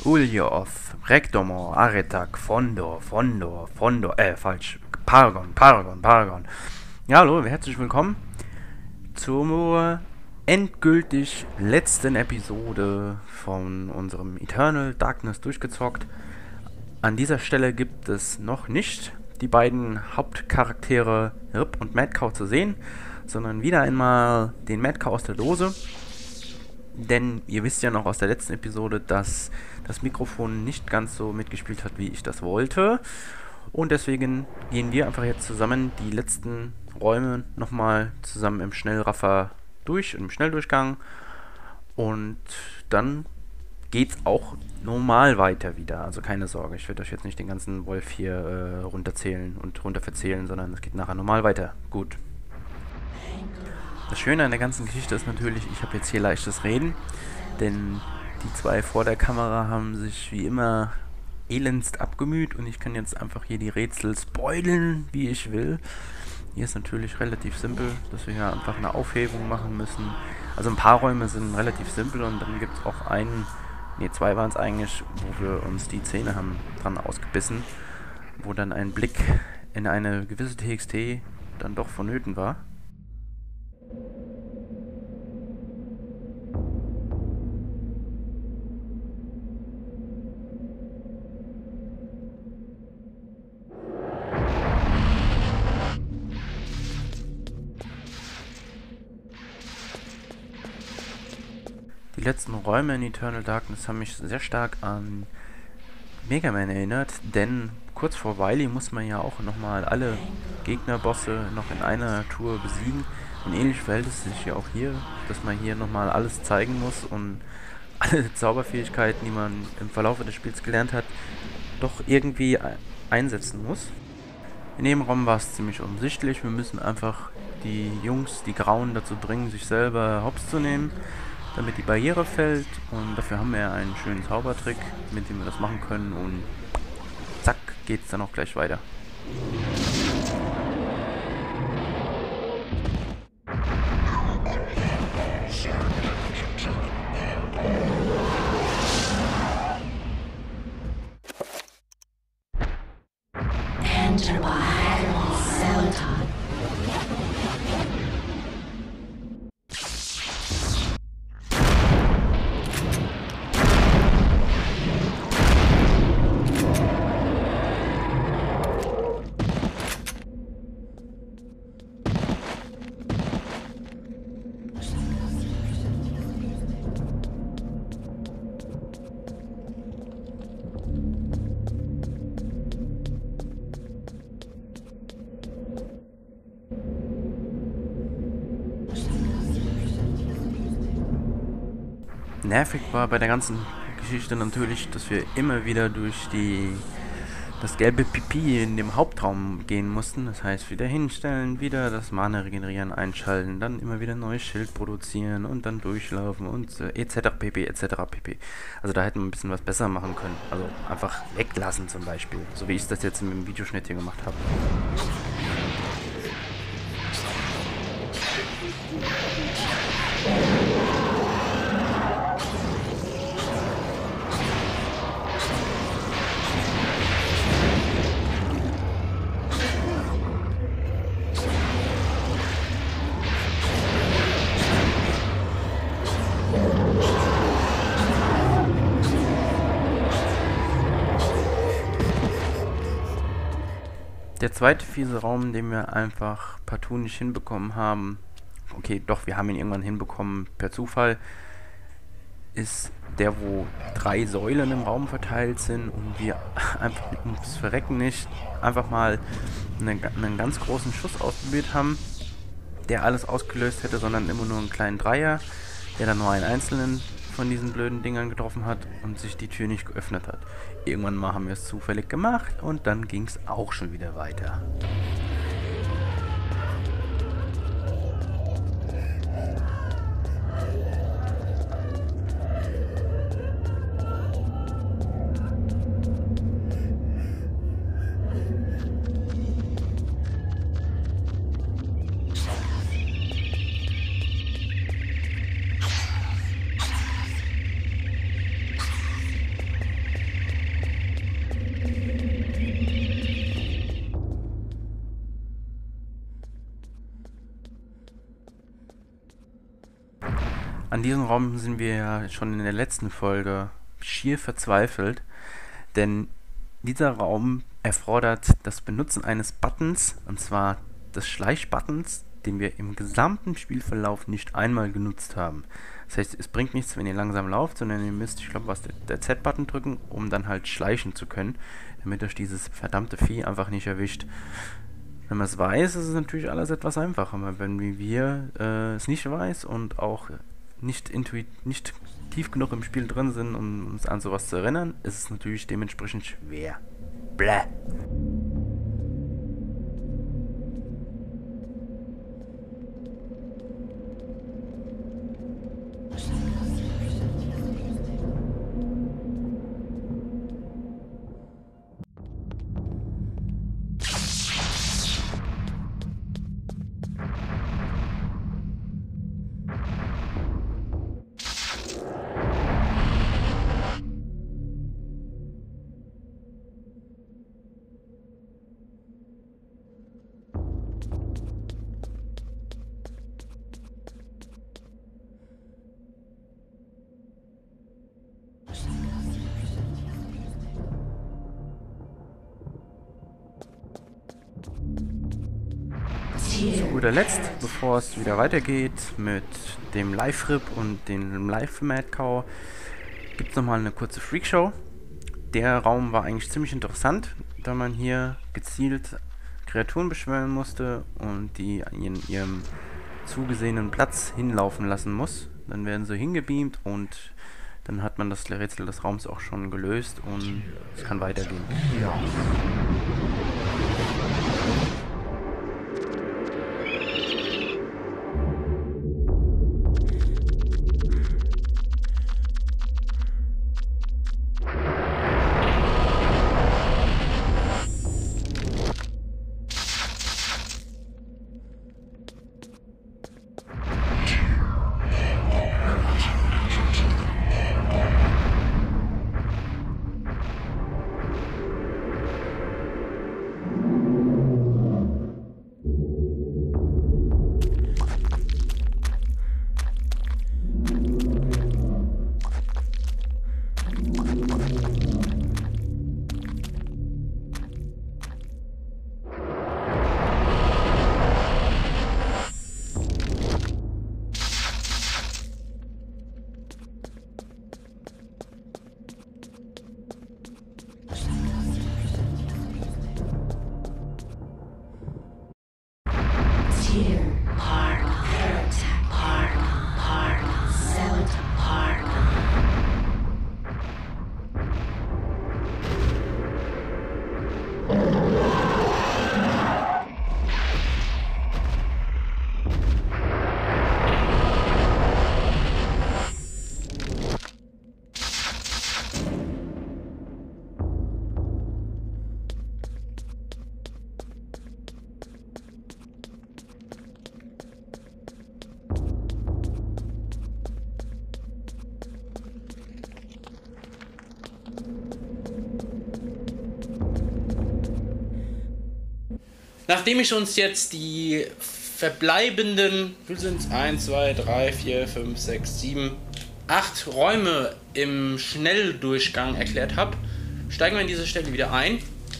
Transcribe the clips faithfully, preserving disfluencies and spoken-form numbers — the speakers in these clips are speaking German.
Ulyoth, Rektomor, Aretak, Fondor, Fondor, Fondor, äh, falsch. Paragon, Paragon, Paragon. Ja, hallo, herzlich willkommen zur endgültig letzten Episode von unserem Eternal Darkness durchgezockt. An dieser Stelle gibt es noch nicht die beiden Hauptcharaktere Rip und Mad Cow zu sehen, sondern wieder einmal den Mad Cow aus der Dose. Denn ihr wisst ja noch aus der letzten Episode, dass das Mikrofon nicht ganz so mitgespielt hat, wie ich das wollte. Und deswegen gehen wir einfach jetzt zusammen die letzten Räume nochmal zusammen im Schnellraffer durch, im Schnelldurchgang. Und dann geht's auch normal weiter wieder. Also keine Sorge, ich werde euch jetzt nicht den ganzen Wolf hier äh, runterzählen und runterverzählen, sondern es geht nachher normal weiter. Gut. Das Schöne an der ganzen Geschichte ist natürlich, ich habe jetzt hier leichtes Reden, denn die zwei vor der Kamera haben sich wie immer elendst abgemüht und ich kann jetzt einfach hier die Rätsel spoilen, wie ich will. Hier ist natürlich relativ simpel, dass wir hier einfach eine Aufhebung machen müssen. Also ein paar Räume sind relativ simpel und dann gibt es auch einen, ne zwei waren es eigentlich, wo wir uns die Zähne haben dran ausgebissen, wo dann ein Blick in eine gewisse T X T dann doch vonnöten war. Die letzten Räume in Eternal Darkness haben mich sehr stark an Mega Man erinnert, denn kurz vor Wily muss man ja auch nochmal alle Gegnerbosse noch in einer Tour besiegen. Und ähnlich verhält es sich ja auch hier, dass man hier nochmal alles zeigen muss und alle Zauberfähigkeiten, die man im Verlauf des Spiels gelernt hat, doch irgendwie einsetzen muss. In dem Raum war es ziemlich offensichtlich, wir müssen einfach die Jungs, die Grauen, dazu bringen, sich selber hops zu nehmen, damit die Barriere fällt, und dafür haben wir ja einen schönen Zaubertrick, mit dem wir das machen können, und zack, geht's dann auch gleich weiter. Enter by Celaton. Nervig war bei der ganzen Geschichte natürlich, dass wir immer wieder durch die das gelbe Pipi in dem Hauptraum gehen mussten. Das heißt, wieder hinstellen, wieder das Mana regenerieren, einschalten, dann immer wieder ein neues Schild produzieren und dann durchlaufen und äh, etc. pp. etc. pp. Also da hätten wir ein bisschen was besser machen können. Also einfach weglassen zum Beispiel, so wie ich das jetzt im Videoschnitt hier gemacht habe. Der zweite fiese Raum, den wir einfach partout nicht hinbekommen haben, okay, doch, wir haben ihn irgendwann hinbekommen per Zufall, ist der, wo drei Säulen im Raum verteilt sind und wir einfach ums Verrecken nicht einfach mal einen, einen ganz großen Schuss ausprobiert haben, der alles ausgelöst hätte, sondern immer nur einen kleinen Dreier, der dann nur einen einzelnen von diesen blöden Dingern getroffen hat und sich die Tür nicht geöffnet hat. Irgendwann mal haben wir es zufällig gemacht und dann ging es auch schon wieder weiter. An diesem Raum sind wir ja schon in der letzten Folge schier verzweifelt, denn dieser Raum erfordert das Benutzen eines Buttons, und zwar des Schleichbuttons, den wir im gesamten Spielverlauf nicht einmal genutzt haben. Das heißt, es bringt nichts, wenn ihr langsam lauft, sondern ihr müsst, ich glaube, was der, der Z-Button drücken, um dann halt schleichen zu können, damit euch dieses verdammte Vieh einfach nicht erwischt. Wenn man es weiß, ist es natürlich alles etwas einfacher, aber wenn wie wir äh, es nicht weiß und auch nicht, intuit, nicht tief genug im Spiel drin sind, um uns an sowas zu erinnern, ist es natürlich dementsprechend schwer. Bläh. Zu guter Letzt, bevor es wieder weitergeht mit dem Live-Rip und dem Live-Mad-Cow, gibt es nochmal eine kurze Freakshow. Der Raum war eigentlich ziemlich interessant, da man hier gezielt Kreaturen beschwören musste und die in ihrem zugesehenen Platz hinlaufen lassen muss. Dann werden sie hingebeamt und dann hat man das Rätsel des Raums auch schon gelöst und es kann weitergehen. Ja. Nachdem ich uns jetzt die verbleibenden, wie sind es? eins, zwei, drei, vier, fünf, sechs, sieben, acht Räume im Schnelldurchgang erklärt habe, steigen wir in diese Stelle wieder ein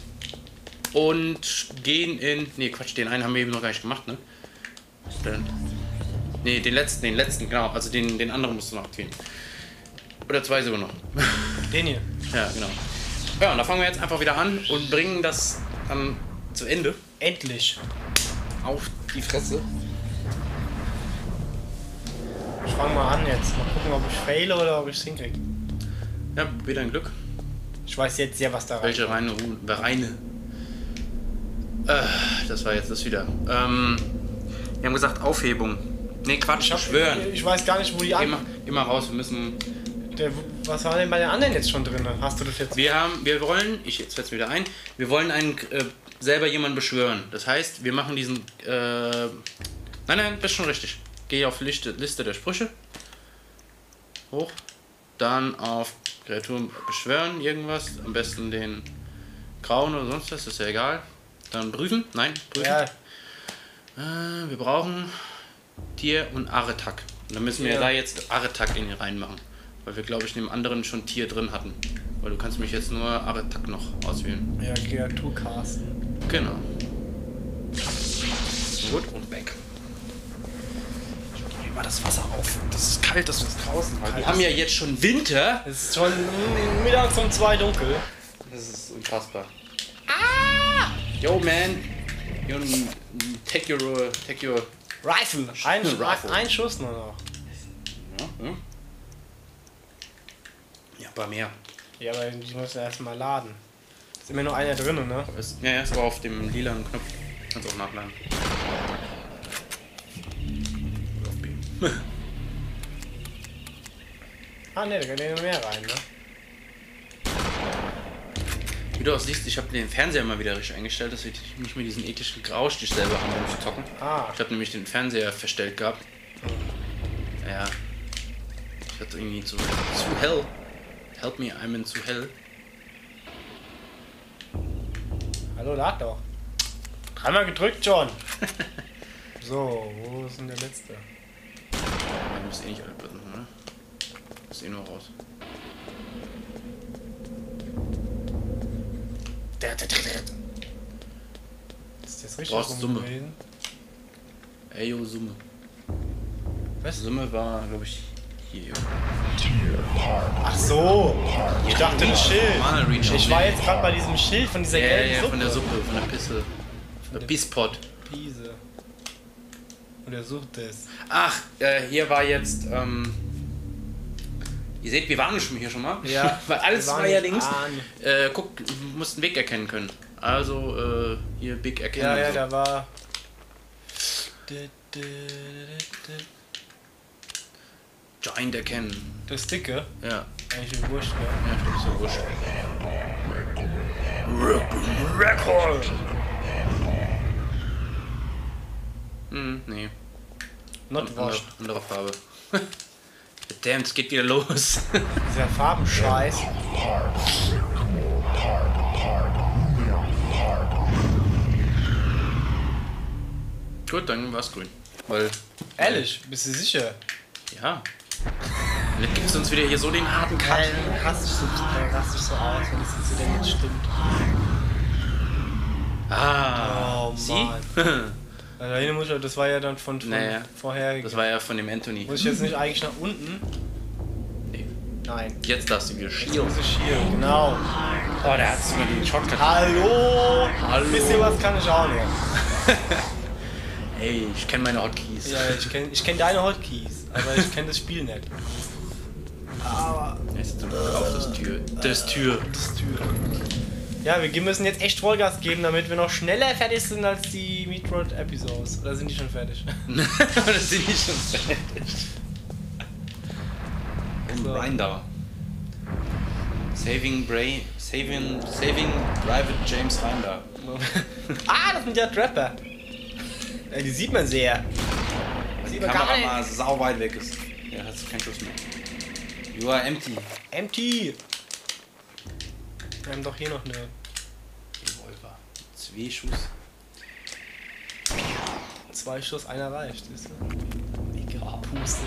und gehen in... Ne, Quatsch, den einen haben wir eben noch gar nicht gemacht, ne? Den, ne, den letzten, den letzten, genau. Also den, den anderen musst du noch aktivieren. Oder zwei sogar noch. Den hier? Ja, genau. Ja, und da fangen wir jetzt einfach wieder an und bringen das dann zu Ende. Endlich. Auf die Fresse. Ich fange mal an jetzt. Mal gucken, ob ich faile oder ob ich es hinkriege. Ja, wieder ein Glück. Ich weiß jetzt ja, was da rein. Welche reine Ruhe? Reine. Äh, das war jetzt das wieder. Ähm, wir haben gesagt Aufhebung. Ne, Quatsch, Ich, hab, schwören. ich weiß gar nicht, wo die an... Immer, immer raus, wir müssen... Der, was war denn bei den anderen jetzt schon drin? Hast du das jetzt... Wir haben, wir wollen, ich jetzt fällt es wieder ein, wir wollen einen, äh, selber jemanden beschwören. Das heißt, wir machen diesen, äh, nein, nein, das ist schon richtig. Gehe auf Liste, Liste der Sprüche. Hoch. Dann auf Kreaturen beschwören, irgendwas. Am besten den grauen oder sonst was, ist ja egal. Dann prüfen, nein, prüfen. Ja. Äh, wir brauchen Tier und Aretak. Und dann müssen wir Ja. da jetzt Aretak in reinmachen. Weil wir, glaube ich, in dem anderen schon Tier drin hatten. Weil du kannst mich jetzt nur Aretak noch auswählen. Ja, Kreaturcasten. Genau. Gut, und weg. Wie war das Wasser auf? Das ist kalt, das ist draußen. Weil wir haben ja jetzt schon Winter. Es ist schon mm, mittags um zwei dunkel. Das ist unfassbar. Ah! Yo, man. You take your, take your... Rifle. Ein, Rifle. ein Schuss nur noch. Ja, ja. Ja, bei mir. Ja, aber die müssen erstmal laden. Ist immer nur einer drin, ne? Ist, ja, ja, ist aber auf dem lilanen Knopf. Kannst auch nachladen. Auf B. Ah ne, da kann ja noch mehr rein, ne? Wie du auch siehst, ich habe den Fernseher mal wieder richtig eingestellt, dass ich nicht mehr diesen ethischen Graustich selber haben, wenn ich zocken. Ah. Ich habe nämlich den Fernseher verstellt gehabt. Ja. Ich hatte irgendwie zu, zu hell. Help me, I'm in zu hell. Hallo, lad doch. Dreimal gedrückt, John. So, wo ist denn der letzte? Du musst eh nicht alle Button, oder? Du bist eh nur raus. Der, der, der, der. Ist das richtig Brauchst rum Summe. gewesen? Ey, yo, Summe. Was? Summe war, glaube ich, hier, yo. Ach so. Ich dachte das Schild. Normale Reach. Ich war jetzt gerade bei diesem Schild von dieser Ja, gelben ja, Suppe. von der Suppe, von der Pisse. Der der- Bisspot. Piese. Und er sucht es. Ach, äh, hier war jetzt, ähm. Ihr seht, wir waren schon hier schon mal. Ja. Weil alles Wir waren war ja nicht links. an. Äh, guck, du musst einen Weg erkennen können. Also, äh, hier Big erkennen. Ja, ja, und so. da war. Giant erkennen. Das Dicke. Ja. Eigentlich wie wurscht, gell? Ja, ich glaube, ist ja wurscht. Record! Hm, nee. Not Andere, washed. andere Farbe. Verdammt, es geht wieder los. Dieser Farbenscheiß. Gut, dann war's grün. Weil, Ehrlich, bist du sicher? ja. Dann gibt's uns wieder hier so den harten Cut. Geil, rast dich so, äh, rast dich so aus, wenn das jetzt wieder nicht stimmt. Ah, Oh, sie? Mann. Also, hier muss ich, das war ja dann von, von Naja, vorherigen. Das war ja von dem Anthony. Muss ich jetzt nicht eigentlich nach unten? Nee. Nein. Jetzt darfst du wieder Jetzt schielen. muss ich hier, genau. Oh, der hat sogar den Shortcut. Hallo! Hallo. Wisst ihr was, kann ich auch noch. Ey, ich kenne meine Hotkeys. Ja, ich kenne ich kenn deine Hotkeys, aber ich kenne das Spiel nicht. Aber... Jetzt ist auf das Tür. Das Tür. Das Tür. Ja, wir müssen jetzt echt Vollgas geben, damit wir noch schneller fertig sind als die Metroid-Episodes. Oder sind die schon fertig? Das sind die schon fertig. Und So. Rinder. Saving Bray. Saving. Saving Private James Rinder. Ah, das sind ja Trapper. Ja, die sieht man sehr. Weil die Sieht man gar Kamera nicht. mal sau weit weg ist. Ja, hat keinen Schuss mehr. You are empty. Empty. Wir haben doch hier noch eine. Revolver. Zwei Schuss. Zwei Schuss, einer reicht. Siehst du? Egal, Puste.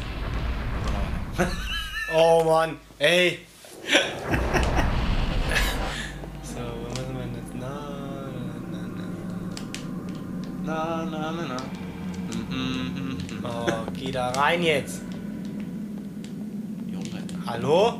Oh Mann, ey. So, wo müssen wir jetzt? Na, na, na, Na, na, na, na. Mhm, mhm, mhm. na. Oh, geh da rein jetzt. Junge. Hallo?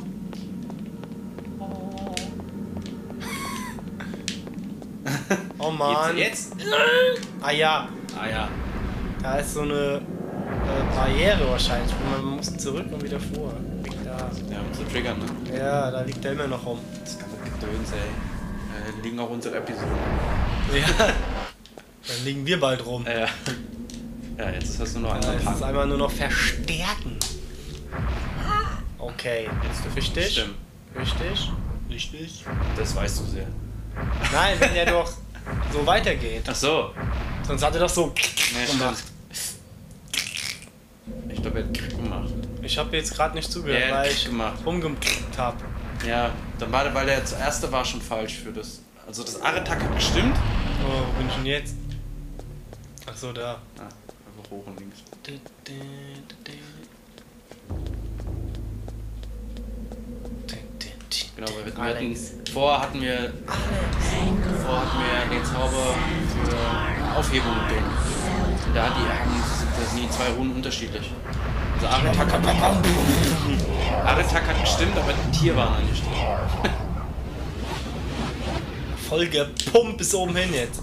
Oh Mann. Jetzt? Ah ja, Ah ja. da ist so eine äh, Barriere wahrscheinlich. Man muss zurück und wieder vor. Liegt da. Ja, um zu triggern, ne? Ja, da liegt der immer noch rum. Das ganze Gedöns, ey. Äh, liegen auch unsere Episoden. Ja. Dann liegen wir bald rum. Ja. Ja, jetzt hast du nur einen Ja, es ist Pack. einmal nur noch verstärken. Okay. Jetzt dürfte Richtig? stimmen. Richtig? Richtig? Das weißt du sehr. Nein, wenn der doch so weitergeht. Ach so. Sonst hat er doch so Nee, gemacht. Ich glaube, er hat Krieg gemacht. Ich habe jetzt gerade nicht zugehört, Ja, er hat weil Krieg ich gemacht. rumgeklickt habe. Ja, dann war der, weil der erste war schon falsch für das. Also das Aretak hat gestimmt. Oh, wo bin ich denn jetzt? Ach so, da. Ah, einfach hoch und links. Genau, weil wir, wir Alex. hatten, vorher hatten wir vorher hatten wir den Zauber für Aufhebung und Ding. Und da die haben das sind die zwei Runden unterschiedlich. Also Aretak hat Aretak hat gestimmt, aber die Tier waren nicht. Voll gepumpt bis oben hin jetzt.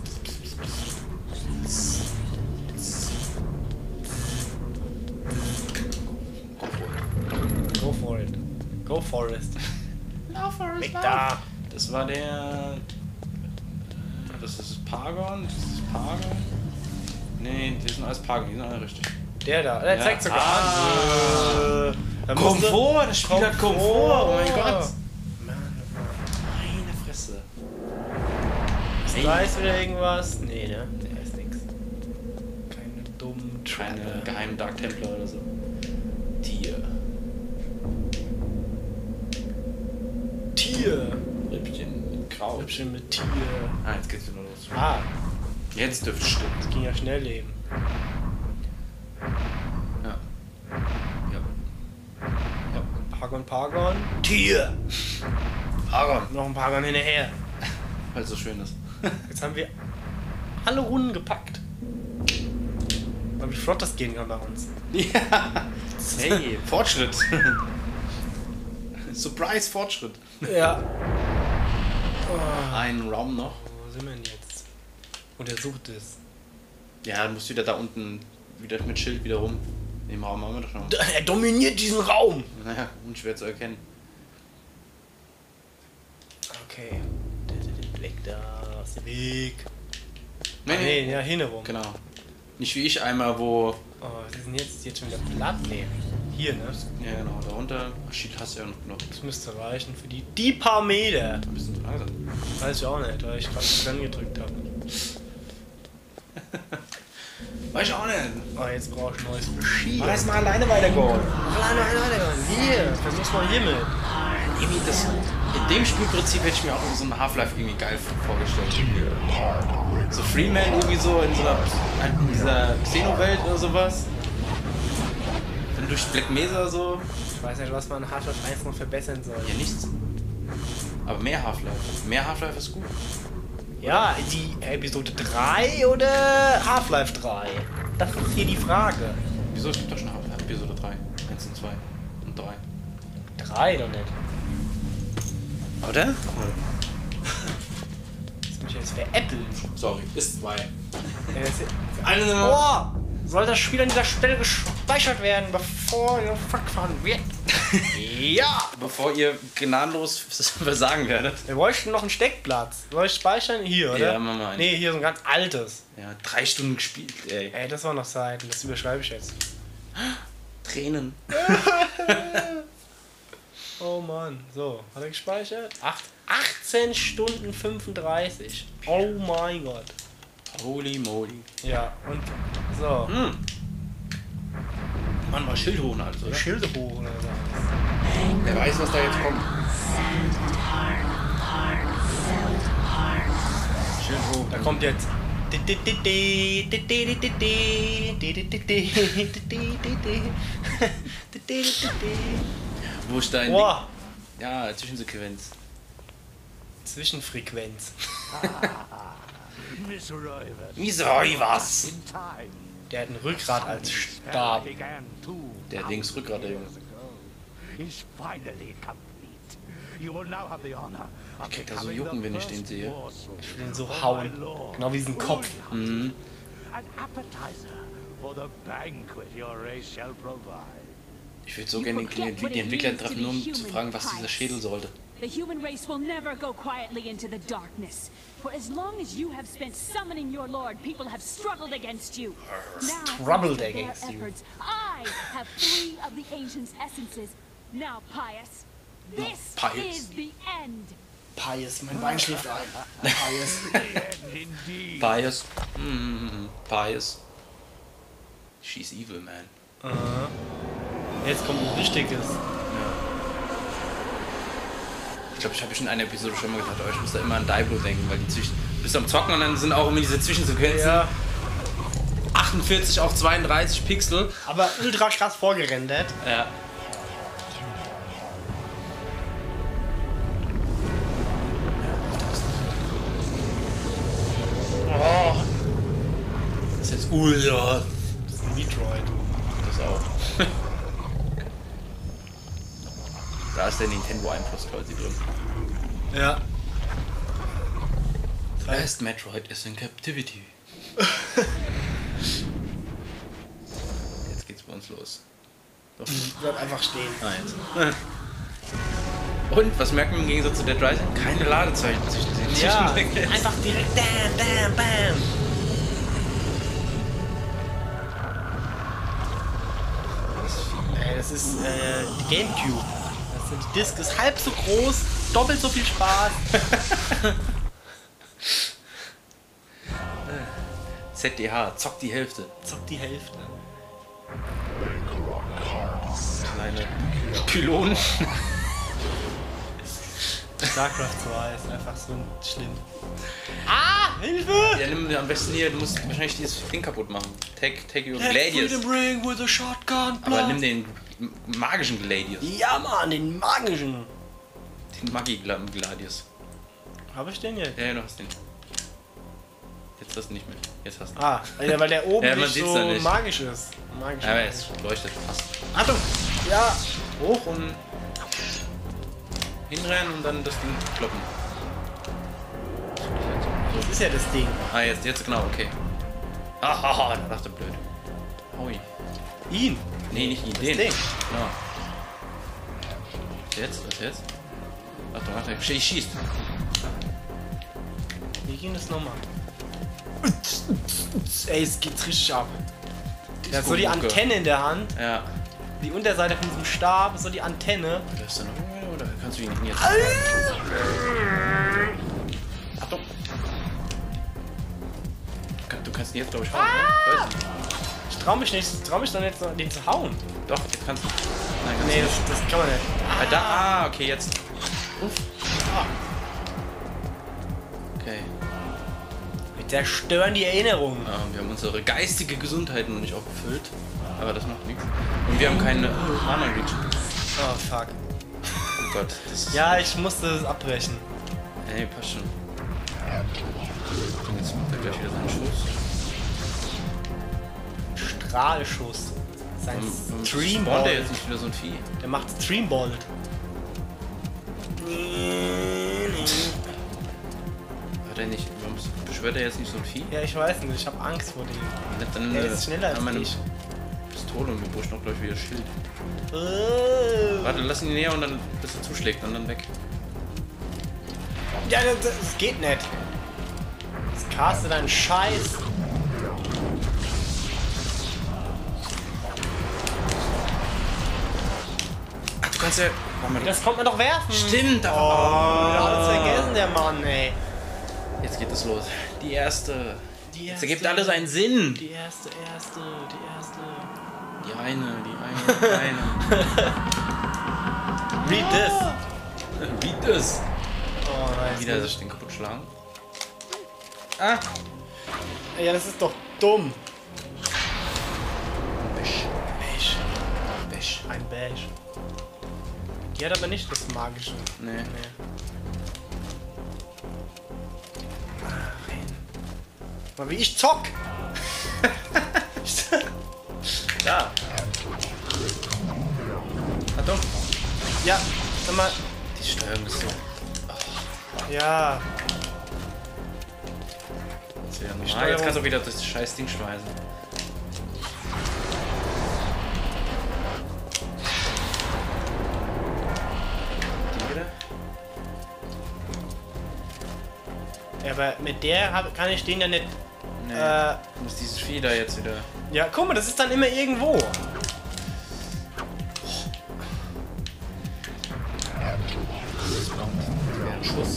Go for it. Go Forest. Go for Weg da. Das war der. Das ist Paragon? Das ist Paragon? Nee, die sind alles Paragon, die sind alle richtig. Der da, der Ja. zeigt sogar Ah. an. Da musst du- Komfort, das Spiel hat Komfort, oh mein Gott! Mann, Meine Fresse. ist da ist wieder irgendwas? Nee, ne? Da ist nix. Keine dummen Keine Trapper. geheimen Dark Templar oder so. Tier. Tier. Rippchen mit Kraut. Hübschen mit Tier. Ah, jetzt geht's wieder los. Ah, Jetzt dürfte es stimmen. das ging ja schnell eben. Ja. Ja. Ja. Paragon, Paragon. Tier. Paragon. Noch ein Paragon hinterher. Weil es so schön ist. Jetzt haben wir alle Runden gepackt. Aber wie flott das gehen kann bei uns. Ja. Hey, Fortschritt. Surprise Fortschritt. Ja. Ein Raum noch. Wo sind wir denn jetzt? Untersucht es. Ja, du musst wieder da unten wieder mit Schild wieder rum. Im Raum haben wir doch schon. Er dominiert diesen Raum. Naja, unschwer zu erkennen. Okay. Weg da, aus dem Weg. Nee, Ah, nee, ja, hinherum. Genau. Nicht wie ich einmal, wo. Oh, was ist denn jetzt? Jetzt schon wieder platt? Nee. Hier, ne? Ja, genau, darunter. Ach, shit, hast du ja noch genug. Das müsste reichen für die, die paar Meter. Ein bisschen zu langsam. Weiß ich auch nicht, weil ich gerade nicht angedrückt habe. Weiß ich auch nicht. Oh, jetzt brauche ich neues Beschied. Mach erst mal alleine weitergehen. Nein, nein, nein, nein. Hier, versuch's mal hiermit. Irgendwie das. In dem Spielprinzip hätte ich mir auch so ein Half-Life irgendwie geil vorgestellt. So Freeman irgendwie so in so einer. in dieser Xeno-Welt oder sowas. Dann durch Black Mesa so. Ich weiß nicht, was man in Half-Life eins noch verbessern soll. Ja, nichts. Aber mehr Half-Life. Mehr Half-Life ist gut. Ja, die Episode drei oder Half-Life drei? Das ist hier die Frage. Wieso? Es gibt doch schon Half-Life Episode drei. eins und zwei und drei. drei doch nicht. Oder? Das muss ich jetzt veräppeln. Sorry, ist zwei. Ja, das ist- Eine Oh! Soll das Spiel an dieser Stelle gespeichert werden, bevor ihr fortgefahren wird? Ja! Bevor ihr gnadenlos versagen werdet. Wir bräuchten noch einen Steckplatz. Soll ich speichern? Hier, oder? Ja, mach mal einen. Nee, hier so ein ganz altes. Ja, drei Stunden gespielt, ey. Ey, das war noch Seiten, das überschreibe ich jetzt. Tränen. Oh Mann. So, hat er gespeichert? Acht, achtzehn Stunden fünfunddreißig. Oh mein Gott. Holy moly. Ja, und so. Hm. Mann, mal Schild hoch und alles, oder? Schilde hoch oder so. Wer weiß, was da jetzt kommt. Schild hoch. Da kommt jetzt. Wo ist dein Boah, Ding? Ja, Zwischensequenz. Zwischenfrequenz. Wieso, was? Der hat ein Rückgrat als Stab. Der links Rückgrat, der Junge. Is finally complete. You will now have the honor of krieg da so becoming Jucken, the wenn ich den first sehe. war soldier Ich will ihn so of hauen. my lord. Genau wie diesen Kopf. Mhm. An appetizer for the banquet your race shall provide. Ich würde so gerne die, die, die Entwickler treffen, nur um zu fragen, was dieser Schädel sollte. The human race will never go quietly into the darkness. For as long as you have spent summoning your lord, people have struggled against you. Now, Struggled thanks to their against you. efforts, I have three of the ancient's essences. Now, Pius, this Pius. is the end. Pius, mein Bein schläft ein. Pius. Indeed. Pius. Mhm. Pius. She's evil, man. Aha. Jetzt kommt ein wichtiges. Ich glaube, ich habe schon in einer Episode schon mal gesagt, aber ich muss da immer an Diablo denken, weil die zwischen. Du bist am Zocken und dann sind auch immer diese Zwischensequenzen. Ja, achtundvierzig auf zweiunddreißig Pixel. aber ultra krass vorgerendert. Ja. Oh ja. Das ist ein Metroid. Das auch. Da ist der Nintendo Einfluss quasi drin. Ja. Last Metroid is in captivity. Jetzt geht's bei uns los. Doch. Bleib einfach stehen. Eins. Und was merken wir im Gegensatz zu Dead Rising? Keine Ladezeichen zwischen den Ja, Zwischenwechseln. einfach direkt bam, bam, bam. Ey, das ist äh, die Gamecube. Das sind, die Disc ist halb so groß, doppelt so viel Spaß. Z D H, zockt die Hälfte. Zockt die Hälfte. Kleine Pylonen. StarCraft zwei ist einfach so schlimm. Ah, Hilfe! Ja, nimm am besten hier, du musst wahrscheinlich dieses Ding kaputt machen. Take, take your Gladius. Freedom Ring with a shotgun. Aber nimm den magischen Gladius. Ja, Mann, den magischen. Den Magi-Gladius. Habe ich den jetzt? Ja, ja, du hast den. Jetzt hast du nicht mehr. Jetzt hast du ihn. Ah, ja, weil der oben Ja, man nicht sieht's so da nicht. magisch ist. Magisch. Ja, aber es leuchtet fast. Achtung! Ja! Hoch und hinrennen und dann das Ding kloppen. Das ist ja das Ding. Ah, jetzt, jetzt genau, okay. Ah, da dachte blöd. Hau ihn. Ihn? Nee, nicht ihn, den. Ding. Genau. Jetzt, was jetzt? Achtung, Achtung, ich schießt. Wie ging das nochmal? Ey, es geht richtig ab. Der hat so die Mucke. Antenne in der Hand. Ja. Die Unterseite von diesem Stab ist so die Antenne. Oder ist da noch irgendwer, oder kannst du ihn jetzt? Achtung. Du kannst, du kannst ihn jetzt, glaube ich, hauen, ne? Weiß nicht. Ich trau mich nicht, ich trau mich doch nicht, den zu hauen. Doch, jetzt kannst du. Nein, kannst Nee, du das, nicht. das kann man nicht. Ah, da, ah, okay, jetzt. Uff. Ah. Okay. Wir zerstören die Erinnerungen. Ah, wir haben unsere geistige Gesundheit noch nicht aufgefüllt. Aber das macht nichts. Und wir haben keine Mana Reach. Oh, fuck. Oh Gott, das ist. Ja, ich musste es abbrechen. Ey, passt schon. Und jetzt macht er gleich wieder seinen Schuss. Strahlschuss. Sein Spawnt Streamball. der jetzt nicht wieder so ein Vieh? Der macht Streamball. Hat er nicht. Warum beschwört er jetzt nicht so ein Vieh? Ja, ich weiß nicht, ich habe Angst vor dem. Dann, Der ist schneller als meine ich. Pistole und wir pushen auch gleich wieder Schild. Oh. Warte, lass ihn näher und dann, bis er zuschlägt und dann weg. Ja, das, das geht nicht. Das castet einen Scheiß. Ach, du kannst ja. Moment. Das kommt man doch werfen. Stimmt, Oh, aber. alles vergessen, der Mann, ey. Jetzt geht es los. Die erste. Die Jetzt erste. ergibt alles einen Sinn. Die erste, erste, die erste. Die eine, die eine, die eine. Read this. Wie das? Oh nein. Wieder das Ding kaputt schlagen. Ah! Ja, das ist doch dumm. Bisch. Beige. Bisch. Ein Beige. Die hat aber nicht das Magische. Nee. Nee. Mal wie ich zock! Da! Achtung! Ja, sag mal. Die Steuerung ist so. Ja. Das ist ja normal. Steuerung- Jetzt kannst du wieder das scheiß Ding schmeißen. Die wieder? Ja, aber mit der hab, kann ich den ja nicht. Nee. Äh, Du musst dieses Vieh da jetzt wieder. ja, guck mal, das ist dann immer irgendwo. Ein Schuss.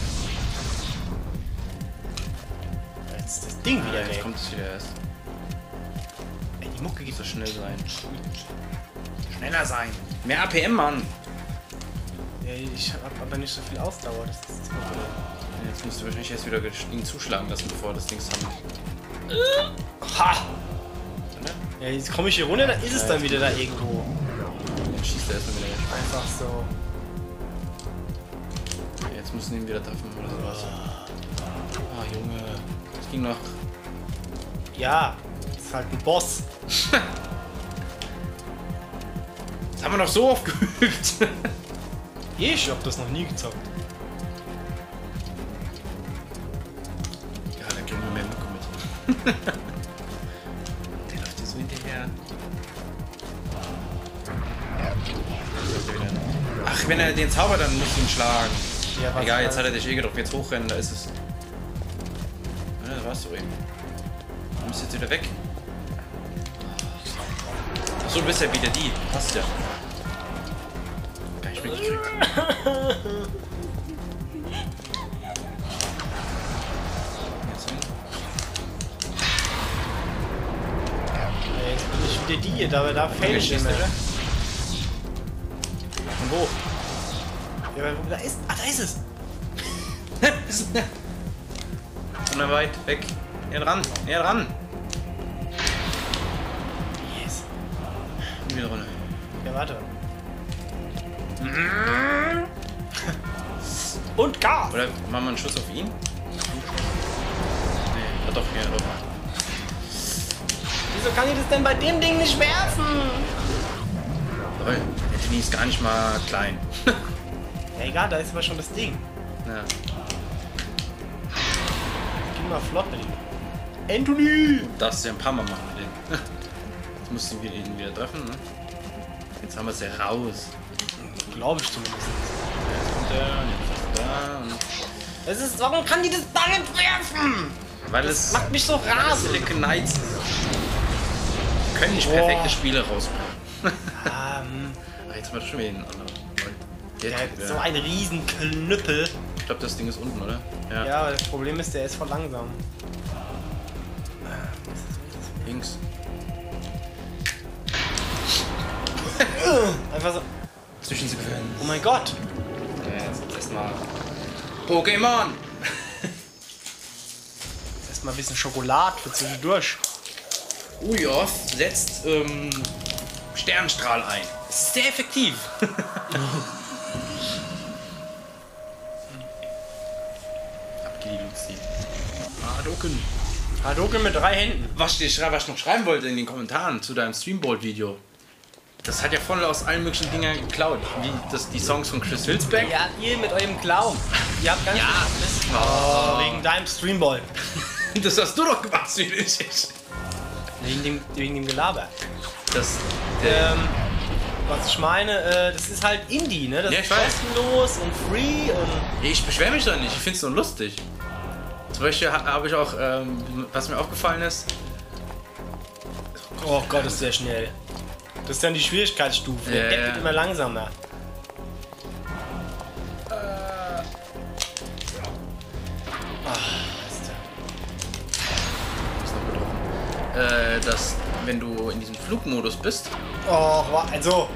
Jetzt ist das Ding wieder Jetzt weg. kommt es wieder erst. Ey, die Mucke Nicht geht so schnell sein. Schneller sein. Mehr A P M, Mann. Ja, ich hab aber nicht so viel Ausdauer. Das ist das Problem. Jetzt musst du wahrscheinlich erst wieder ihn zuschlagen lassen, bevor das Ding sammelt. Ha! Ja, jetzt komme ich hier runter, dann ist es dann wieder da irgendwo. Dann schießt er erstmal wieder weg. Einfach so. Jetzt müssen wir ihn wieder treffen oder sowas. Ah, Junge. Das ging noch. Ja, das ist halt ein Boss. Das haben wir noch so oft geübt. Ich hab das noch nie gezockt. Ja, da kriegen wir mehr Mucke mit. Der läuft hier so hinterher. Ach, wenn er den Zauber, dann muss ihn schlagen. Ja, was Egal, jetzt halt- hat er dich eh gedrückt. Jetzt hochrennen, da ist es. Ja, da warst du eben. Du bist jetzt wieder weg. Achso, du bist ja wieder die. Passt ja. Gar nicht mitgekriegt. Jetzt hin. Ey, jetzt bin ich wieder die hier, da, da fail ich schießt immer. er? Und wo? Ja, aber da ist. Ah, da ist es! Und dann weit weg. Näher dran, näher dran. Yes. Und wieder runter. Ja, warte. Und Gas! Oder machen wir einen Schuss auf ihn? Nee, ja doch, ja doch. Wieso kann ich das denn bei dem Ding nicht werfen? Toll. Anthony ist gar nicht mal klein. Ja, egal, da ist aber schon das Ding. Ja. Geh mal flott mit ihm. Anthony! Darfst du ja ein paar Mal machen mit dem. Jetzt musst du ihn wieder treffen, ne? Jetzt haben wir es ja raus. Glaube ich zumindest. Jetzt kommt er, und jetzt ist er da. Und Es ist, warum kann die das da nicht werfen? weil es Macht mich so rasend. Silicon Knights sind. Können nicht perfekte Spiele rausbringen. Ähm, Ah, jetzt haben wir schon wieder einen anderen. Der der Typ, hat ja. so ein riesen Knüppel. Ich glaube, das Ding ist unten, oder? Ja. Ja, aber das Problem ist, der ist voll langsam. Links. Einfach so. Zwischensequenz. Oh mein Gott! Ja, jetzt gibt's erstmal Pokémon! Erstmal ein bisschen Schokolade für zwischendurch. Ujof setzt ähm, Sternstrahl ein. Das ist sehr effektiv. Ab geht die Luzi. Hadoken. Hadouken mit drei Händen. Was ich, was ich noch schreiben wollte in den Kommentaren zu deinem Streamboard-Video. Das hat ja voll aus allen möglichen Dingen geklaut. Wie das, die Songs von Chris Hülsbeck. Ja, ihr mit eurem Clown. Ihr habt ganz Ja. viel oh. Wegen deinem Streamball. Das hast du doch gemacht, Swedish. Wegen dem, wegen dem Gelaber. Das, der, Ähm, was ich meine, äh, das ist halt Indie, ne? Das Ja, ist ich weiß. kostenlos und free und. ich beschwere mich doch nicht, ich finde es nur lustig. Zum Beispiel ha- habe ich auch, ähm, was mir aufgefallen ist, Oh Gott, ist der schnell. Das ist dann die Schwierigkeitsstufe. Der Ja, Depp ja. wird immer langsamer. ist noch betroffen, äh, dass wenn du in diesem Flugmodus bist, Oh, wa- also.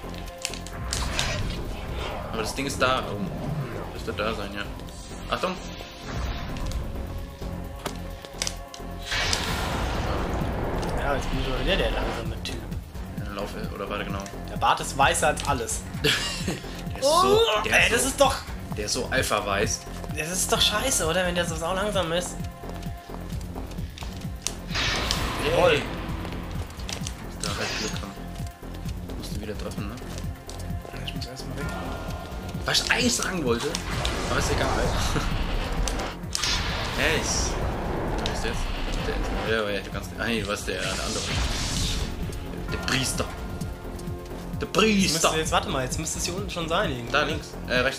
aber das Ding ist da oben. Müsste da sein, ja. Achtung! Ja, jetzt bin ich mal wieder der langsame Typ. Ja, laufe, oder warte, genau. Der Bart ist weißer als alles. Der ist so, der ey, ist das so, ist doch. der ist so alpha-weiß. Das ist doch scheiße, oder? Wenn der so sau langsam ist. Jawohl! Da halt Glück haben. Musst du wieder treffen, ne? Ich muss erstmal weg. Was ich eigentlich sagen wollte, aber ist egal. Hey, ist. Wer ist der jetzt? Der, ja, ja, du kannst. Ah, nee, du warst der, der andere. Der Priester. Der Priester! Müsste jetzt, warte mal, jetzt müsste es hier unten schon sein. Irgendwie. Da links, äh, rechts.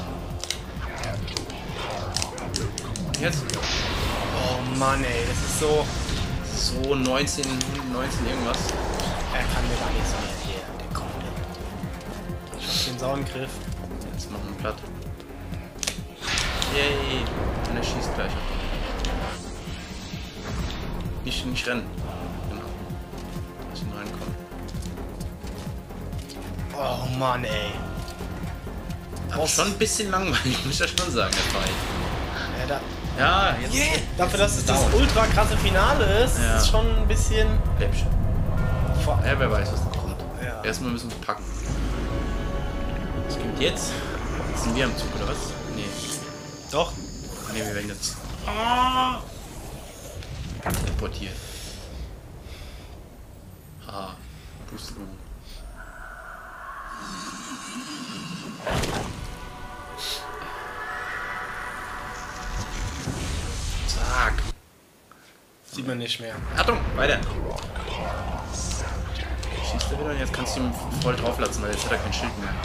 Jetzt? Oh Mann, ey, das ist so. So neunzehn, neunzehn irgendwas. Er kann mir gar nichts mehr hier. Der kommt nicht. Ich hab den sauren Griff. Jetzt machen wir platt. Yay! Und er schießt gleich. Nicht, nicht rennen. Genau. Lass ihn reinkommen. Oh Mann, ey. Aber schon ein bisschen langweilig, muss ich ja schon sagen, der Fight. Ja, da, Ja, jetzt yeah. Dafür, dass es jetzt das dauert. ultra krasse Finale ist, Ja. ist es schon ein bisschen. Läppchen. Vor Ja, wer weiß, was da kommt. Ja. Erstmal müssen wir packen. Was kommt jetzt? Jetzt sind wir am Zug, oder was? Nee. Doch. Nee, wir werden jetzt. Ah! Teleportiert. Brüstung. Zack. Sieht man nicht mehr. Achtung, weiter. Schießt er wieder und jetzt kannst du ihn voll drauflatzen, weil jetzt hat er kein Schild mehr.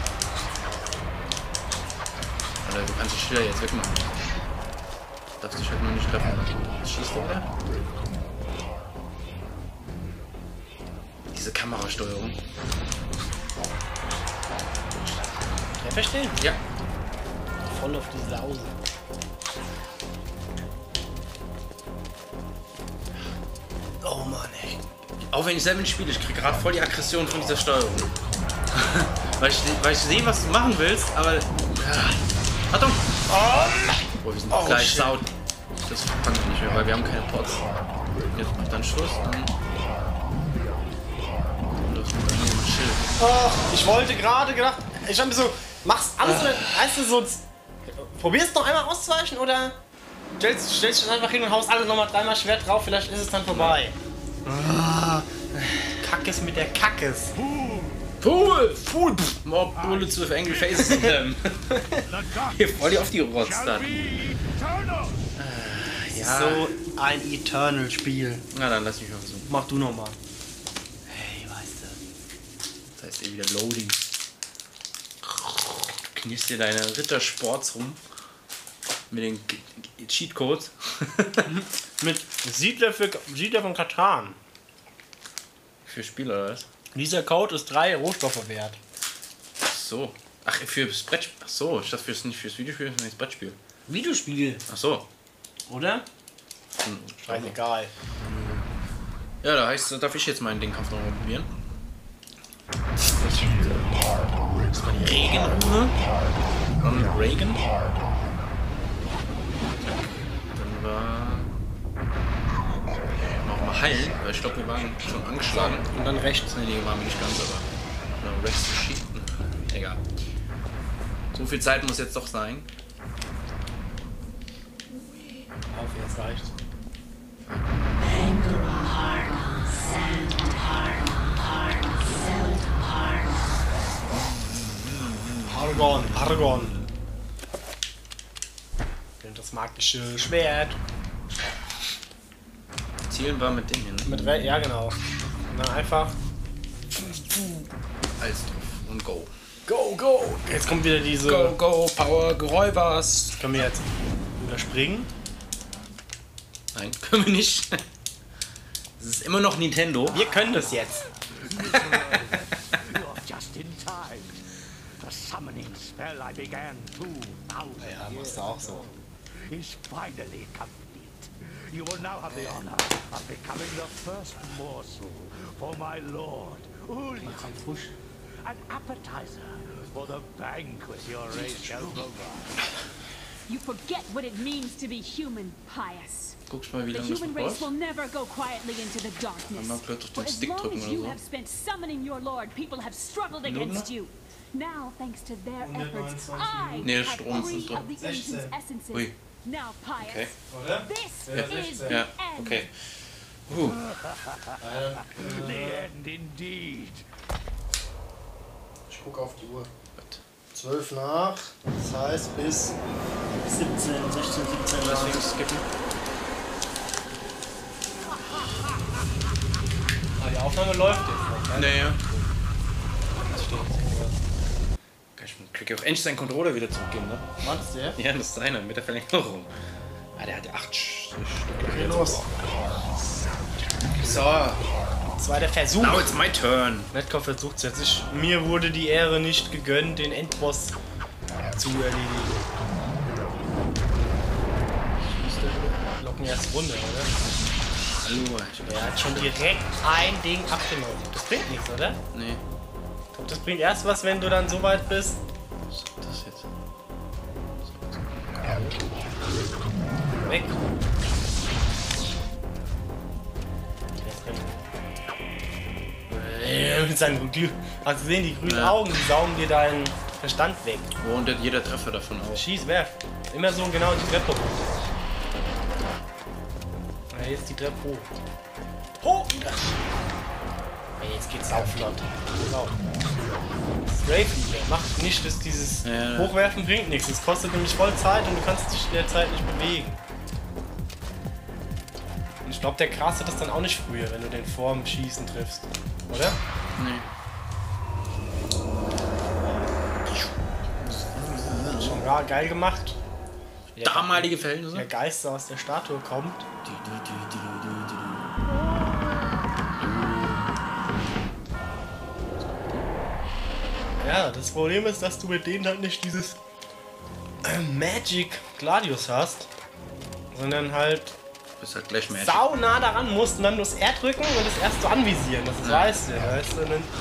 Oder du kannst die Schilder jetzt wegmachen. Darfst dich halt nur nicht treffen. Jetzt schießt er wieder. Diese Kamerasteuerung. Ja, verstehen? Ja. Voll auf die Sause. Oh Mann, ey. Auch wenn ich selber nicht spiele, ich krieg gerade voll die Aggression von dieser Steuerung. weil, ich, weil ich sehe, was du machen willst, aber... Ja. Achtung! Oh, wir sind Oh, gleich shit. saut. Das fangen wir nicht mehr, weil wir haben keine Pots. Jetzt macht dann Schluss. Dann... Und das mit einem Schild. Oh, ich wollte gerade gedacht, ich hab mir so, machst alles, oder, weißt du, so, probierst noch einmal auszuweichen oder stellst, stellst dich einfach hin und haust alle nochmal dreimal Schwert drauf, vielleicht ist es dann vorbei. Ah, Kackes mit der Kackes. Pool! Pool! More bullets with angry faces in them. Hier voll die auf die Rotz dann. Ja. So ein Eternal-Spiel. Na dann lass mich mal versuchen. Mach du nochmal. Hey, weißt du. Das heißt eh wieder Loading. Du knirschst dir deine Rittersports rum. Mit den G- G- Cheatcodes. Mit Siedler, für, Siedler von Katan. Für Spieler oder was? Dieser Code ist drei Rohstoffe wert. Ach so. Ach, fürs Brettspiel. Ach so, ich dachte fürs, nicht fürs Videospiel, sondern das Brettspiel. Videospiel, Ach so. oder? Hm, Scheißegal. Ja, da heißt, darf ich jetzt meinen den Kampf noch mal probieren. Das war die Regenrune. Ronald Reagan. Dann war... Nochmal heilen, weil ich glaube, wir waren schon angeschlagen. Und dann rechts. Nee, die waren wir nicht ganz, aber... No, Rest to Sheep. Egal. So viel Zeit muss jetzt doch sein. Auf, jetzt reicht's. Paragon, Paragon. Das magische Schwert. Zielen war mit dem hier, ne? Mit Re ja genau. Und dann einfach Als drauf und go. Go, go. Jetzt kommt wieder diese. Go, go, Power, Geräubers. Können wir jetzt überspringen? Nein, können wir nicht. Es ist immer noch Nintendo. Wir können das jetzt. You're just in time. The summoning spell I began two thousand Ja, years machst du auch so. ago is finally complete. You will now have the honor of becoming the first morsel for my lord, Uli. An appetizer for the banquet your race shall provide. You forget what it means to be human, Pius. Guckst mal, wie The lange das human noch race will braucht. never go quietly into the darkness. Einmal blöd auf For den as Stick long drücken as oder you so. have spent summoning your lord, people have struggled Minuten against noch? you. Now, thanks to their efforts, I Nee, have Strom three ist drin. of the ancient's essences. Ui. Now, Pius, Okay. this is the Ja, end. okay. Uh, The end indeed. Ich gucke auf die Uhr. Gott. zwölf nach. Das heißt bis siebzehn, sechzehn, siebzehn nach. Deswegen skippen. Ah, die Aufnahme läuft jetzt. Naja. Das steht. Ich krieg auch endlich seinen Controller wieder zurückgeben, ne? Meinst du der? Ja, das ist seiner mit der Verlängerung. Ah, der hat ja acht Stück. Okay, los. So, Zweiter Versuch. now it's my turn. Netcom versucht es jetzt. Ich, mir wurde die Ehre nicht gegönnt, den Endboss zu erledigen. Locken erst Runde, oder? Hallo, ich Er hat schon direkt ein Ding abgenommen. Das bringt nichts, oder? Nee, Ich glaub, das bringt erst was, wenn du dann so weit bist. was ist das jetzt? Weg. Äh, Mit seinen Glü Hast du gesehen, die grünen Ja. Augen, die saugen dir deinen Verstand weg. Wo und jeder Treffer davon aus? Schieß, werf. Immer so genau die Treppe hoch. Ja, jetzt die Treppe hoch. Hoch! Ey, jetzt geht's sauflott. Sau. Strafe-Liebe. Macht nicht, dass dieses Ja. Hochwerfen bringt nichts. Es kostet nämlich voll Zeit und du kannst dich in der Zeit nicht bewegen. Und ich glaube, der castet das dann auch nicht früher, wenn du den vorm Schießen triffst. Oder? Nee. Schon gar geil gemacht. Der, Damalige Verhältnisse. der Geist aus der Statue kommt. Ja, das Problem ist, dass du mit denen halt nicht dieses äh, Magic Gladius hast, sondern halt Bist halt gleich Magic. sau nah daran musst und dann nur das R drücken und das erst so anvisieren, das ist Ja. weißt du, weißt du, und dann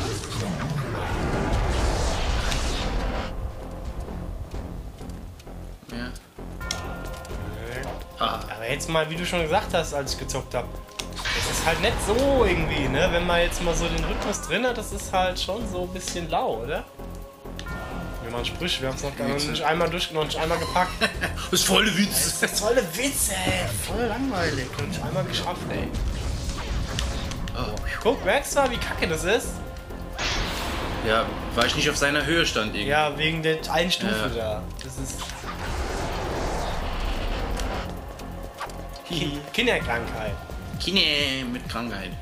Ja. Ah. aber jetzt mal, wie du schon gesagt hast, als ich gezockt habe, das ist halt nicht so irgendwie, ne, wenn man jetzt mal so den Rhythmus drin hat, das ist halt schon so ein bisschen lau, oder? Wir machen Sprüche, wir haben es noch gar nicht einmal durch, noch nicht einmal gepackt. Das ist voll der Witz. Das ist voll der Witz, ey. Voll langweilig. Und nicht einmal geschafft, ey. Oh. Guck, merkst du mal, wie kacke das ist? Ja, weil ich nicht auf seiner Höhe stand irgendwie. Ja, wegen der einen Stufe Ja. da. Das ist... Ki- Kinderkrankheit. Kinder mit Krankheit.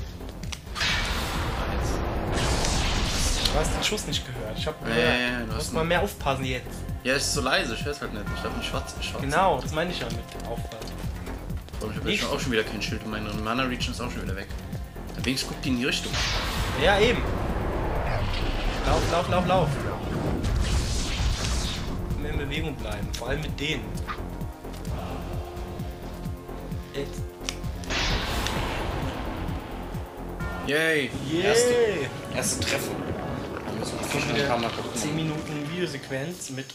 Du hast den Schuss nicht gehört. Ich hab Ja, gehört. ja, ja, du du hast musst mal mehr aufpassen jetzt. Ja, es ist so leise, ich hör's halt nicht. Ich darf nicht schwarz. schwarz. Genau, das meine ich ja mit aufpassen. Und ich habe jetzt auch schon wieder kein Schild und meine Mana Region ist auch schon wieder weg. Dann wenigstens guckt die in die Richtung. Ja, eben. Lauf, lauf, lauf, lauf. Mehr in Bewegung bleiben. Vor allem mit denen. Jetzt. Yay! Erste, Erste Treffen. Da müssen wir Schon schon ein wieder paar Mal gucken. zehn Minuten Videosequenz mit.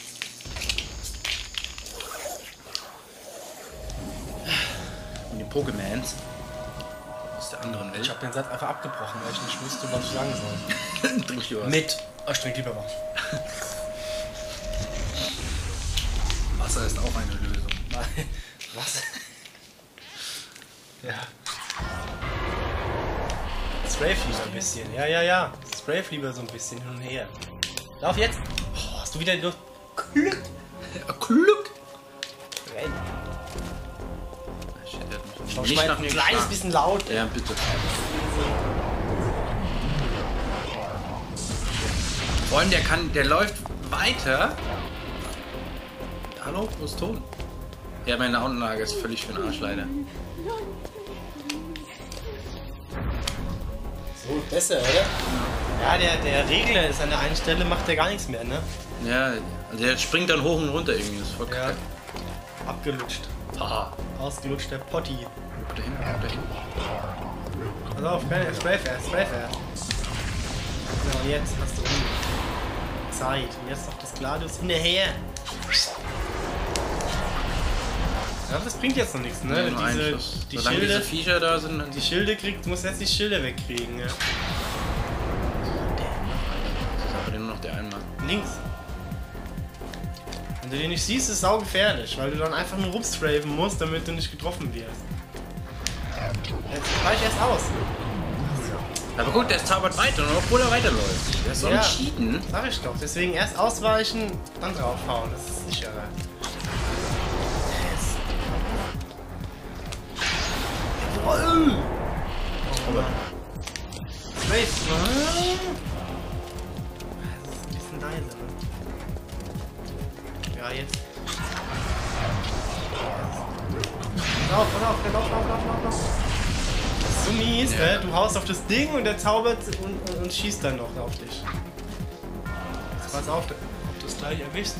Und die Pokémons aus der anderen Ich Welt. habe den Satz einfach abgebrochen, weil ich nicht wusste, was ich sagen soll. Trink lieber was. Mit. Oh, ich trinke lieber was. Wasser ist auch eine Lösung. Was? Ja. Strafe lieber ein bisschen. Ja, ja, ja. Strafe lieber so ein bisschen hin und her. Lauf jetzt. Oh, hast du wieder nur Glück? Ja, Glück! Renn. Shit, der hat mich Schau nicht mal nach ein mir kleines geschlagen. bisschen laut. Ja, bitte. Vor allem, der kann, der läuft weiter. Hallo, wo ist Ton? Ja, meine Anlage ist völlig für den Arsch leider. So, besser, oder? Ja, der, der Regler ist an der einen Stelle, macht der gar nichts mehr, ne? Ja, also der springt dann hoch und runter irgendwie. Das ist voll Ja. kacke. Abgelutscht. Haha. Ausgelutscht, der Potti. Guck da hin, guck da hin. Pass auf, keine Strafe, Strafe. So, und jetzt hast du Zeit. Und jetzt noch das Gladius hinterher. Ja, das bringt jetzt noch nichts, ne? Ja, Wenn nur einen diese, Schuss. die, Solange Schilde, diese Viecher da sind, dann die Schilde kriegt, muss jetzt die Schilde wegkriegen, ja. ist aber nur noch der einmal. Links. Wenn du den nicht siehst, ist es saugefährlich, weil du dann einfach nur rumstraven musst, damit du nicht getroffen wirst. Jetzt weich erst aus. Aber guck, der zaubert weiter, und obwohl er weiterläuft. Der ist so Ja. ein Cheaten. Sag ich doch. Deswegen erst ausweichen, dann draufhauen. Das ist sicherer. Jawohl! Oh Mann. Wait. Das ist ein bisschen leise, ne? Ja, jetzt. Lauf, lauf, lauf, lauf, lauf, lauf, lauf. Das ist so mies, Ja. ne? Du haust auf das Ding und der zaubert und, und, und schießt dann noch auf dich. Jetzt pass auf, ob du es gleich erwischst.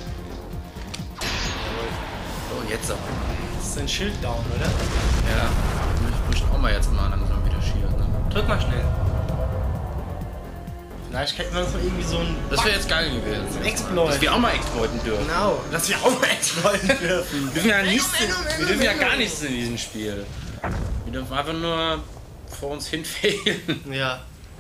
Oh, jetzt aber. Das ist ein Schild down, oder? Ja. Ich muss auch mal jetzt mal langsam wieder schieren. Ne? Drück mal schnell. Vielleicht hätten wir uns mal irgendwie so ein Das wäre jetzt geil gewesen. Exploit. Dass wir auch mal exploiten dürfen. Genau, dass wir auch mal exploiten dürfen. Wir dürfen ja nichts, wir dürfen ja gar nichts in diesem Spiel. Wir dürfen einfach nur vor uns hin fehlen. Ja,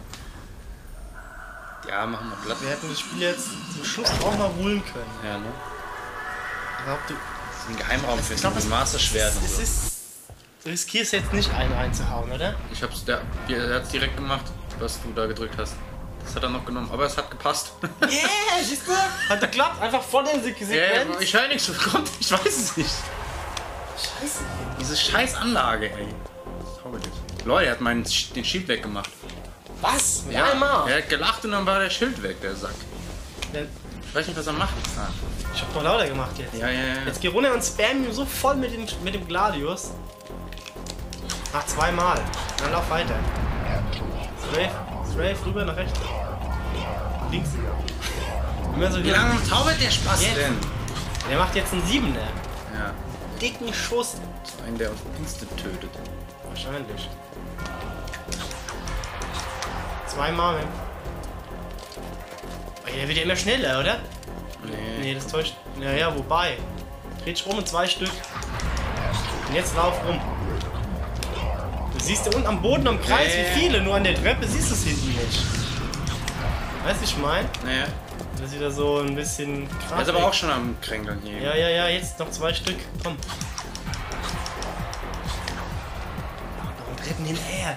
Ja, machen wir platt. wir hätten das Spiel jetzt zum Schluss auch mal holen können. Ja, ne? Ich glaub, du, Das ist ein Geheimraum für glaub, das es- Master Schwert und es so. ist Du riskierst jetzt nicht einen reinzuhauen, oder? Ich hab's, der, der hat's direkt gemacht, was du da gedrückt hast. Das hat er noch genommen, aber es hat gepasst. Yeah, siehst du? Hat geklappt, einfach vor der Sequenz. Ja, ich höre nichts, kommt, ich weiß es nicht. Scheiße. Diese scheiß Anlage, ey. Leute, er hat meinen, den Schild weggemacht. Was? Mit Ja, einmal? er hat gelacht und dann war der Schild weg, der Sack. Ja, Ich weiß nicht, was er macht. Ah. ich hab doch lauter gemacht jetzt. Ja, ja, ja. Jetzt geh runter und spam ihn so voll mit dem, mit dem Gladius. Ach, zweimal. Dann lauf weiter. Strafe, strafe, rüber nach rechts. Links. Immer so Wie hier. lange zaubert der Spaß Jetzt? denn? Der macht jetzt einen Siebener. Ja, Dicken Schuss. so einen, der uns Instant tötet. Wahrscheinlich. Zweimal. Oh, der wird ja immer schneller, oder? Nee. Nee, das täuscht. Naja, wobei. Dreh dich rum in zwei Stück. Und jetzt lauf rum. Du siehst da unten am Boden am Kreis, Nee. wie viele, nur an der Treppe siehst du es hinten nicht. Weißt du, ich mein? Naja. Das ist wieder so ein bisschen krass. Er ist aber auch schon am Kränkeln hier. Ja, ja, ja, jetzt noch zwei Stück. Komm. Noch einen dritten hinterher.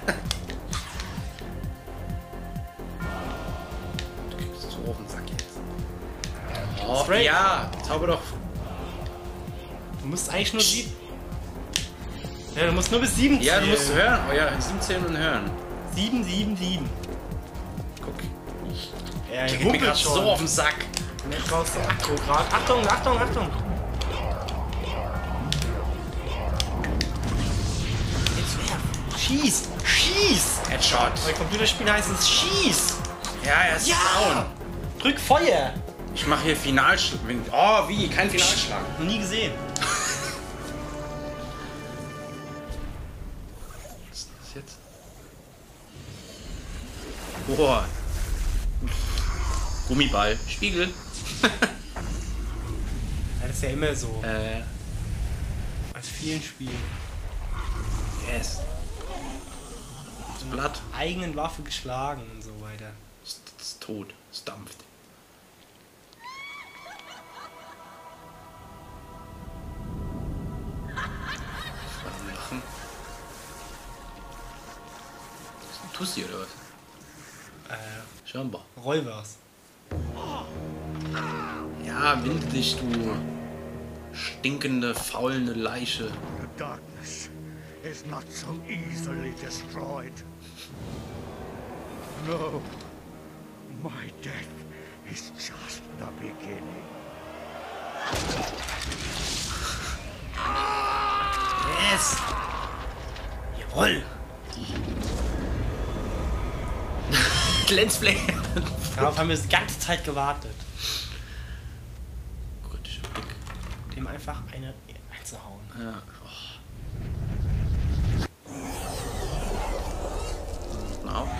Du kriegst es so auf den Sack jetzt. Oh, Straight. ja, zauber doch. Du musst eigentlich nur sieben. Ja, du musst nur bis sieben Ja, du zählen. musst hören. Oh ja, sieben zählen und hören. Sieben, sieben, sieben. Guck. Ja, Der ich geht mir gerade so auf den Sack. Jetzt brauchst du Akku grad. Achtung, Achtung, Achtung. Jetzt wer? Schieß! Schieß! Headshot. Bei Computerspielen heißt es Schieß! Ja, er ist Ja! down. Drück Feuer! Ich mache hier Finalschlag. Oh, wie? Kein Finalschlag. Noch nie gesehen. Was ist das jetzt? Boah. Gummiball. Spiegel. Ja, das ist ja immer so. Äh, Als vielen Spielen. yes. Das Blatt. Eigenen Waffe geschlagen und so weiter. Ist, ist tot. Es dampft. Was lachen? Ist ein Tussi oder was? Äh, Scheinbar. Räubers. Ja, winde dich, du stinkende, faulende Leiche. The darkness is not so easily destroyed. No, my death is just the beginning. Yes! Jawoll! Let's play! Darauf haben wir die ganze Zeit gewartet. Kritischer Blick. Dem einfach eine einzuhauen. Ja. Oh. Na auf.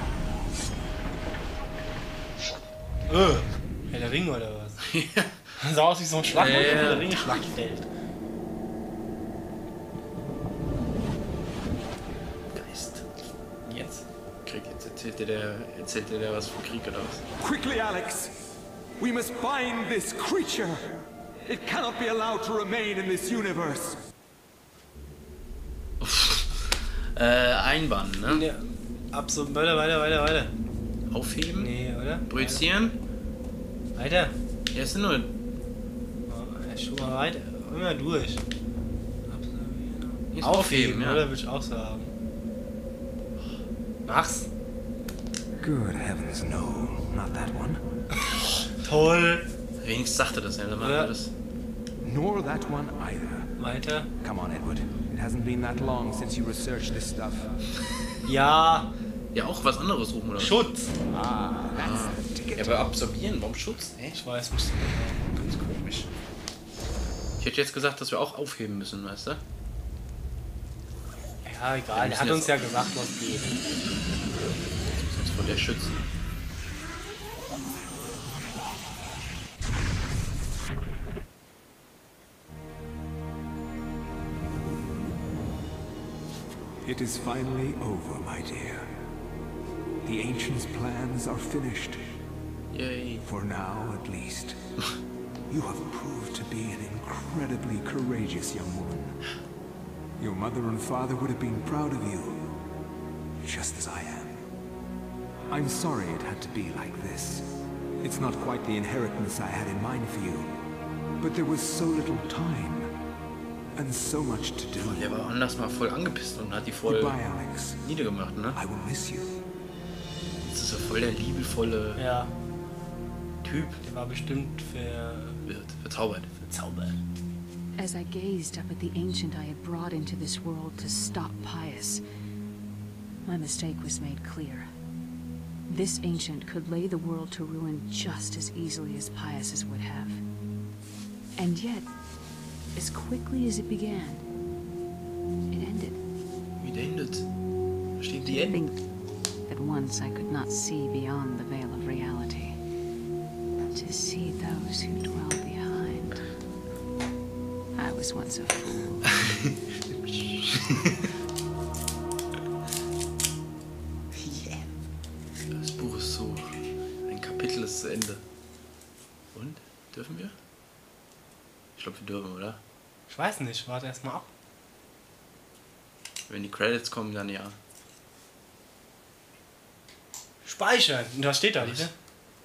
Äh, Herr der Ringe oder was? Das sah aus wie so ein Schlag, Ja, ja. Herr der Ringe Schlachtfeld. Geist. Jetzt? Krieg, jetzt erzählt dir der, erzählt dir der was von Krieg oder was? Quickly, Alex! We must find this creature! It cannot be allowed to remain in this universe! Äh, einbannen, ne? Ja, absolut. Weiter, weiter, weiter, weiter. Aufheben? Nee, oder? Projizieren? Weiter. Ja, es sind nur. Oh, ja, schon mal weiter. Immer durch. Jetzt Aufheben, ja. oder? Würde ich auch sagen. Mach's. Good heavens, no, not that one. Toll. Wenigstens sagte das, ja, dann machen Ja. wir das. Nor that one either. Weiter. Come on, Edward. It hasn't been that long since you researched this stuff. Ja. Ja, auch was anderes suchen oder was? Schutz. Ah, that's the ticket. Ja, aber absorbieren, warum Schutz? Hä? Ich weiß nicht. Ganz komisch. Ich hätte jetzt gesagt, dass wir auch aufheben müssen, weißt du? Ja, egal. Der hat müssen uns jetzt- ja gesagt, was geht. Sonst von der schützen. It is finally over, my dear. The Ancients' plans are finished. Yay. For now, at least. You have proved to be an incredibly courageous young woman. Your mother and father would have been proud of you, just as I am. I'm sorry it had to be like this. It's not quite the inheritance I had in mind for you, but there was so little time and so much to do. Der war anders mal voll angepisst und hat die voll Goodbye, Alex. niedergemacht, ne? I will miss you. Das ist so voll der liebevolle Ja, Typ. der war bestimmt ver... Wird verzaubert. verzaubert. As I gazed up at the ancient I had brought into this world to stop Pius, my mistake was made clear. This ancient could lay the world to ruin just as easily as Pius's would have. And yet, as quickly as it began, it ended. Wie endet? Da steht die I Ende. think that once I could not see beyond the veil of reality. To see those who dwell behind. I was once a fool. Das Buch ist so. Ein Kapitel ist zu Ende. Und? Dürfen wir? Ich glaube, wir dürfen, oder? Ich weiß nicht, warte erst mal ab. Wenn die Credits kommen, dann ja. Speichern. Und da steht da, Was? ne?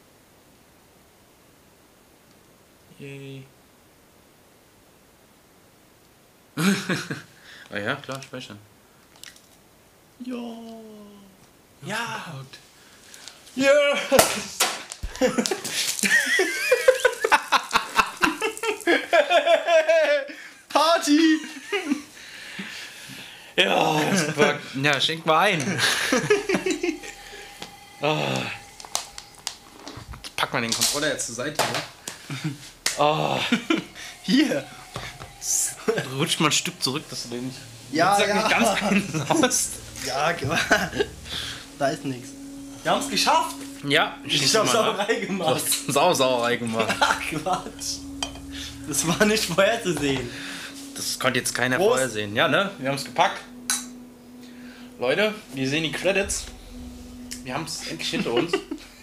Yay. Ah ja, klar, speichern. Ja. Ja. Ja. Party! Ja, das war, ja, schenk mal ein. Oh. Jetzt pack mal den Controller jetzt zur Seite, ne? Oh. Hier. Rutscht mal ein Stück zurück, dass du den nicht, Ja, sag ja. nicht ganz einsaust. Ja, da ist nichts. Wir haben es geschafft. Ja, Ich hab Sauerei gemacht. Sausauerei gemacht. Ach, Quatsch. Das war nicht vorherzusehen. Das konnte jetzt keiner Prost. vorher sehen. Ja, ne? Wir haben es gepackt. Leute, wir sehen die Credits. Wir haben es endlich hinter uns.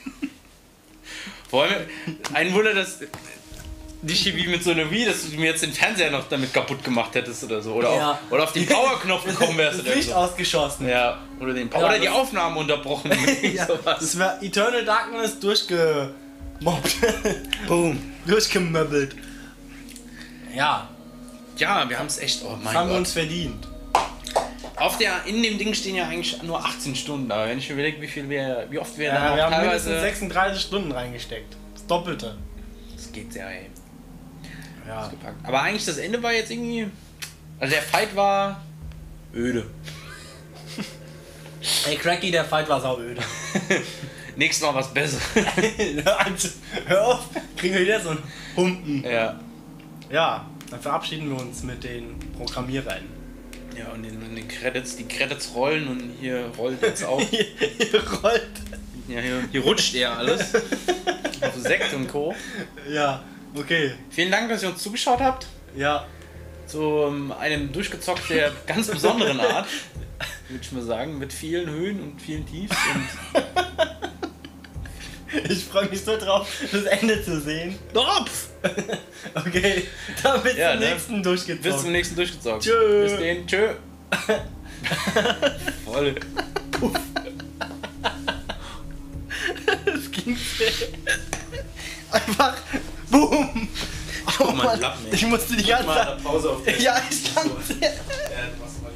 Vor allem, ein Wunder, dass nicht wie mit so einer Wii, dass du mir jetzt den Fernseher noch damit kaputt gemacht hättest oder so. Oder, Ja. auf, oder auf den Powerknopf gekommen wärst. Das Oder, Licht so. ausgeschossen. Ja, oder, den Power Ja, oder die das- Aufnahme unterbrochen. Ja, Sowas. das wäre Eternal Darkness durchgemobbt. Boom. Durchgemöbbelt. Ja, Ja, wir haben es echt. Oh das mein haben wir Gott. uns verdient. Auf der, in dem Ding stehen ja eigentlich nur achtzehn Stunden da. Wenn ich mir überlege, wie viel wir, wie oft wir da Ja, auch wir haben teilweise. mindestens sechsunddreißig Stunden reingesteckt. Das Doppelte. Das geht sehr, ey. Ja. Gepackt. Aber eigentlich das Ende war jetzt irgendwie. Also der Fight war öde. Ey, Cracky, der Fight war sauöde. Nächstes Mal was Besseres. Also, hör auf, kriegen wir wieder so einen Humpen. Ja. Ja, dann verabschieden wir uns mit den Programmierern. Ja, und den, den Credits, die Credits rollen und hier rollt jetzt auch. Hier, hier rollt. Ja, hier, hier rutscht eher alles. Auf Sekt und Co. Ja, okay. Vielen Dank, dass ihr uns zugeschaut habt. Ja, Zu ähm, einem durchgezockt der ganz besonderen Art. Würde ich mal sagen. Mit vielen Höhen und vielen Tiefs. Und ich freue mich so drauf, das Ende zu sehen. Dopf! Okay, dann bis Ja, zum ne? nächsten durchgezockt. Bis zum nächsten durchgezockt. Tschö. Bis den. Tschö. Voll. Das ging schnell. Einfach boom. Guck mal, Lappen, ey. Ich musste die ganze Mal Zeit. eine Pause auf der. Ja, ich stand. Ja, du machst mal